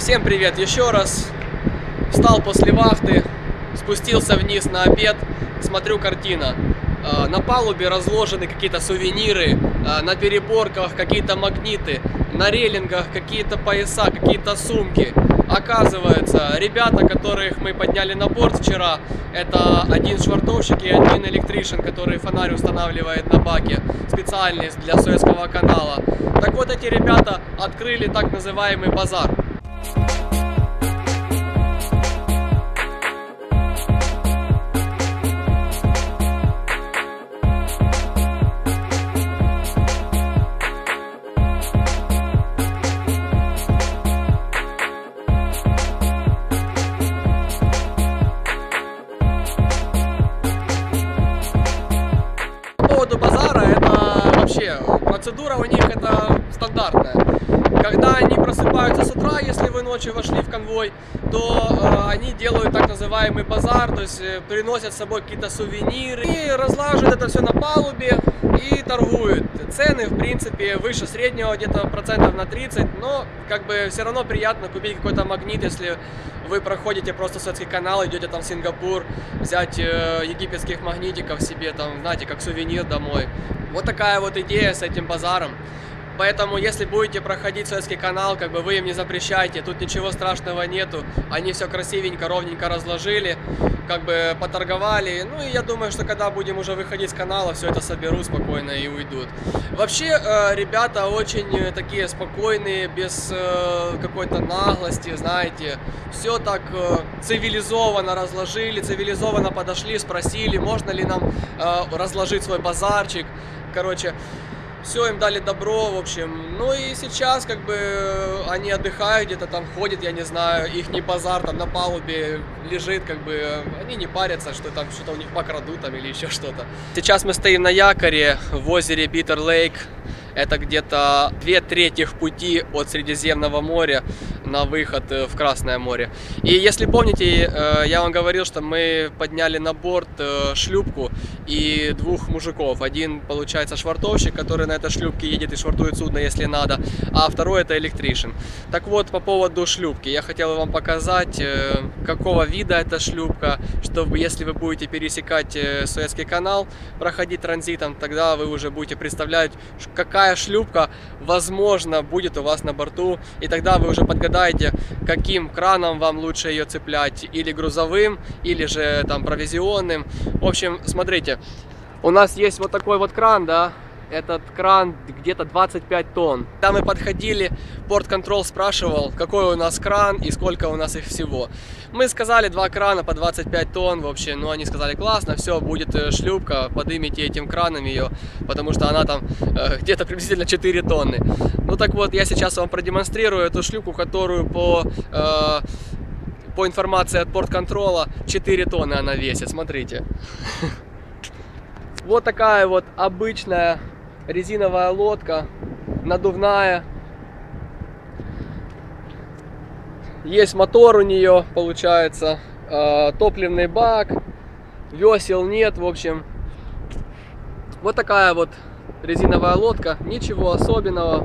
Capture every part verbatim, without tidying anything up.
Всем привет еще раз. Встал после вахты, спустился вниз на обед, смотрю, картина. На палубе разложены какие-то сувениры, на переборках какие-то магниты, на рейлингах какие-то пояса, какие-то сумки. Оказывается, ребята, которых мы подняли на борт вчера, это один швартовщик и один электришен, который фонарь устанавливает на баке, специальный для Суэцкого канала. Так вот, эти ребята открыли так называемый базар. По поводу базара, это вообще процедура у них это стандартная. Когда они просыпаются с утра, если вы ночью вошли в конвой, то э, они делают так называемый базар, то есть э, приносят с собой какие-то сувениры и разлаживают это все на палубе и торгуют. Цены, в принципе, выше среднего, где-то процентов на тридцать, но как бы все равно приятно купить какой-то магнит, если вы проходите просто Суэцкий канал, идете там в Сингапур, взять э, египетских магнитиков себе, там, знаете, как сувенир домой. Вот такая вот идея с этим базаром. Поэтому, если будете проходить Суэцкий канал, как бы вы им не запрещайте, тут ничего страшного нету. Они все красивенько, ровненько разложили, как бы поторговали. Ну и я думаю, что когда будем уже выходить с канала, все это соберут спокойно и уйдут. Вообще, ребята очень такие спокойные, без какой-то наглости, знаете. Все так цивилизованно разложили, цивилизованно подошли, спросили, можно ли нам разложить свой базарчик. Короче... Все, им дали добро, в общем. Ну и сейчас как бы они отдыхают, где-то там ходят, я не знаю, их не базар там на палубе лежит, как бы они не парятся, что там что-то у них покрадут там или еще что-то. Сейчас мы стоим на якоре в озере Биттер Лейк. Это где-то две трети пути от Средиземного моря на выход в Красное море. И если помните, я вам говорил, что мы подняли на борт шлюпку и двух мужиков. Один, получается, швартовщик, который на этой шлюпке едет и швартует судно, если надо, а второй это электришен. Так вот, по поводу шлюпки. Я хотел вам показать, какого вида эта шлюпка, чтобы, если вы будете пересекать Суэцкий канал, проходить транзитом, тогда вы уже будете представлять, какая шлюпка, возможно, будет у вас на борту, и тогда вы уже подгадаете, каким краном вам лучше ее цеплять, или грузовым, или же там провизионным. В общем, смотрите, у нас есть вот такой вот кран, да, этот кран где-то двадцать пять тонн. Когда мы подходили, порт-контрол спрашивал, какой у нас кран и сколько у нас их всего. Мы сказали два крана по двадцать пять тонн, в общем, ну они сказали, классно, все, будет шлюпка, поднимите этим краном ее, потому что она там э, где-то приблизительно четыре тонны. Ну так вот, я сейчас вам продемонстрирую эту шлюпку, которую по... Э, по информации от порт-контрола четыре тонны она весит, смотрите. Вот такая вот обычная резиновая лодка, надувная. Есть мотор у нее, получается, э, топливный бак, весел нет, в общем. Вот такая вот резиновая лодка, ничего особенного.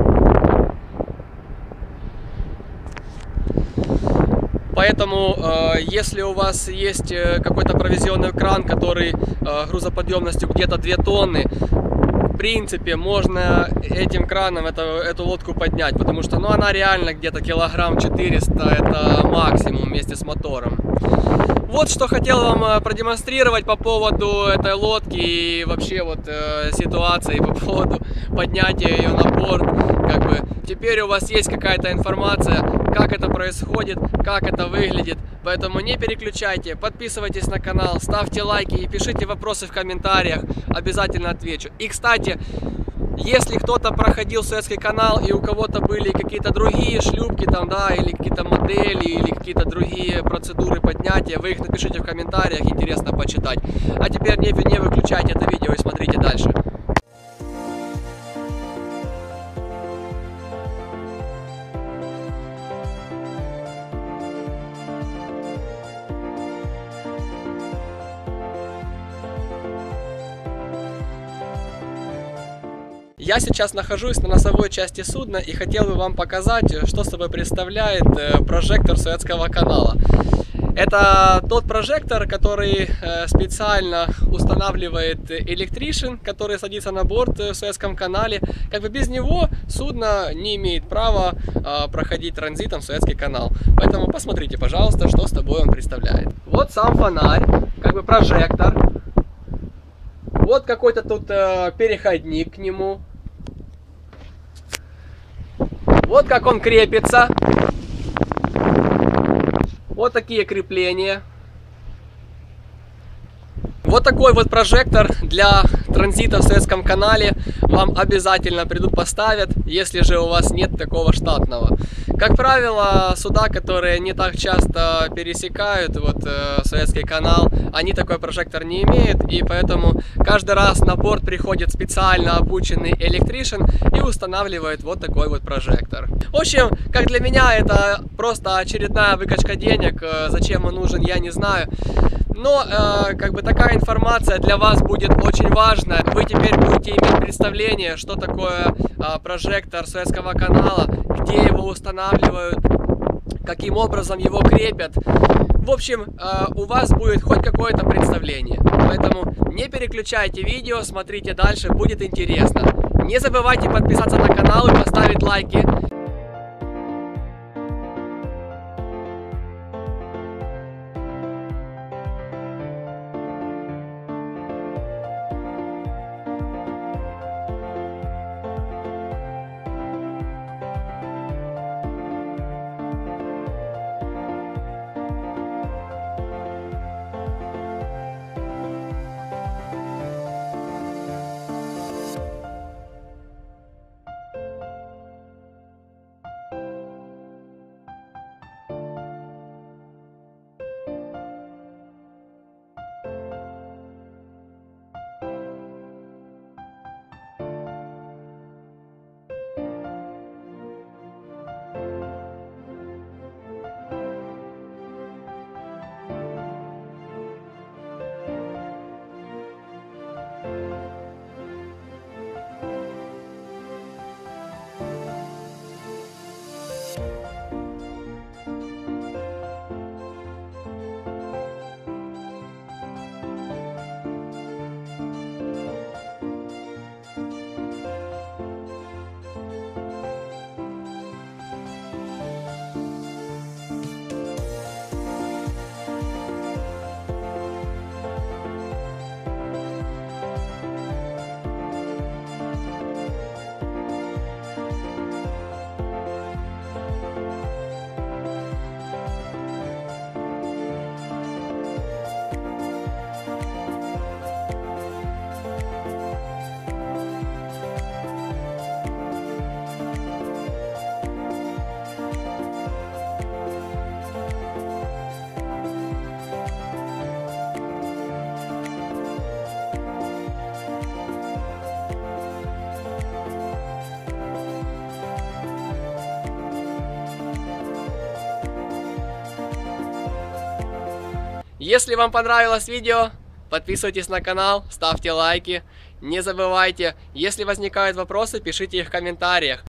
Поэтому, э, если у вас есть какой-то провизионный кран, который э, грузоподъемностью где-то две тонны, в принципе, можно этим краном это, эту лодку поднять, потому что ну, она реально где-то килограмм четыреста, это максимум вместе с мотором. Вот что хотел вам продемонстрировать по поводу этой лодки и вообще вот э, ситуации по поводу поднятия ее на борт. Как бы теперь у вас есть какая-то информация, как это происходит, как это выглядит. Поэтому не переключайте, подписывайтесь на канал, ставьте лайки и пишите вопросы в комментариях, обязательно отвечу. И, кстати, если кто-то проходил Суэцкий канал и у кого-то были какие-то другие шлюпки там, да, или какие-то модели, или какие-то другие процедуры поднятия, вы их напишите в комментариях, интересно почитать. А теперь не, не выключайте это видео и смотрите дальше. Я сейчас нахожусь на носовой части судна и хотел бы вам показать, что собой представляет прожектор Суэцкого канала. Это тот прожектор, который специально устанавливает электришен, который садится на борт в Суэцком канале. Как бы без него судно не имеет права проходить транзитом в Суэцкий канал. Поэтому посмотрите, пожалуйста, что с тобой он представляет. Вот сам фонарь, как бы прожектор. Вот какой-то тут переходник к нему. Вот как он крепится. Вот такие крепления. Вот такой вот прожектор для транзита в Суэцком канале вам обязательно придут поставят, если же у вас нет такого штатного. Как правило, суда, которые не так часто пересекают вот э, Суэцкий канал, они такой прожектор не имеют, и поэтому каждый раз на борт приходит специально обученный электришен и устанавливает вот такой вот прожектор. В общем, как для меня, это просто очередная выкачка денег. Зачем он нужен, я не знаю. Но э, как бы такая информация для вас будет очень важна. Вы теперь будете иметь представление, что такое э, прожектор Суэцкого канала, где его устанавливают, каким образом его крепят. В общем, э, у вас будет хоть какое-то представление. Поэтому не переключайте видео, смотрите дальше, будет интересно. Не забывайте подписаться на канал и поставить лайки. Если вам понравилось видео, подписывайтесь на канал, ставьте лайки. Не забывайте, если возникают вопросы, пишите их в комментариях.